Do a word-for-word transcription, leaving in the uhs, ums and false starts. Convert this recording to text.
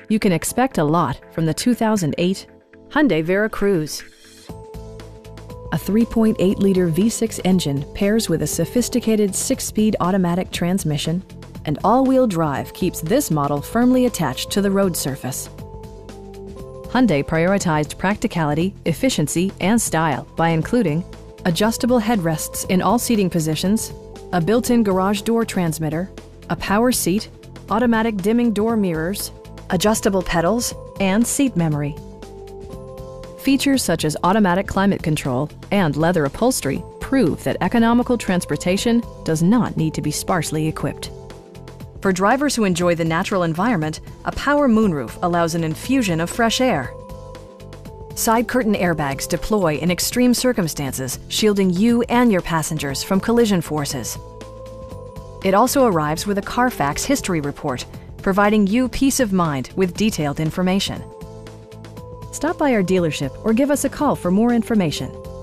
You can expect a lot from the two thousand eight Hyundai Veracruz. A three point eight liter V six engine pairs with a sophisticated six-speed automatic transmission, and all-wheel drive keeps this model firmly attached to the road surface. Hyundai prioritized practicality, efficiency, and style by including adjustable headrests in all seating positions, a built-in garage door transmitter, a power seat, automatic dimming door mirrors, adjustable pedals, and seat memory. Features such as automatic climate control and leather upholstery prove that economical transportation does not need to be sparsely equipped. For drivers who enjoy the natural environment, a power moonroof allows an infusion of fresh air. Side curtain airbags deploy in extreme circumstances, shielding you and your passengers from collision forces. It also arrives with a Carfax history report, providing you peace of mind with detailed information. Stop by our dealership or give us a call for more information.